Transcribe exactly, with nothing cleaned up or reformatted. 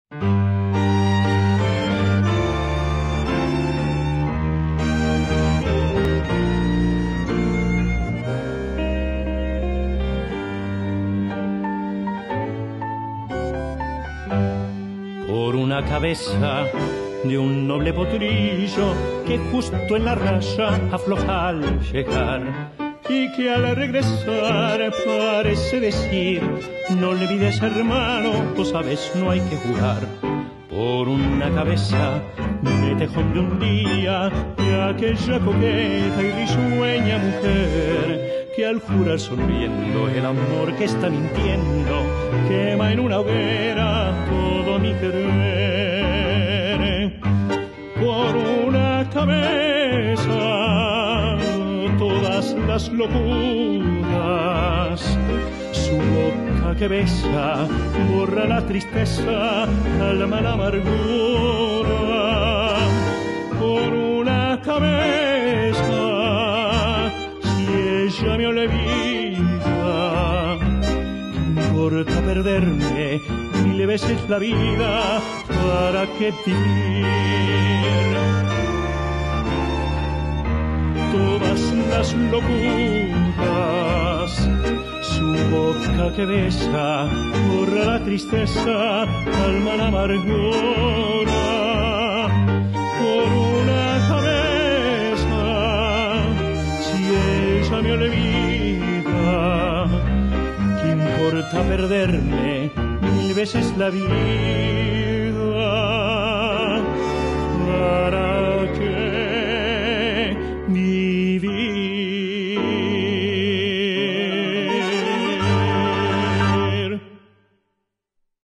Por una cabeza de un noble potrillo que justo en la raya afloja al llegar y que al regresar parece decir: no le olvides, hermano, vos sabes, no hay que jugar. Por una cabeza de tejón de un día de aquella coqueta y risueña mujer que al jurar sonriendo el amor que está mintiendo quema en una hoguera todo mi querer. Por una cabeza todas las locuras, su boca que besa borra la tristeza, calma la amargura. Por una cabeza, si ella me olvida, no importa perderme mil veces la vida, ¿para qué vivir? Todas las locuras, su boca que besa borra la tristeza, calma la amargura. Por una cabeza, si ella me olvida, ¿qué importa perderme mil veces la vida?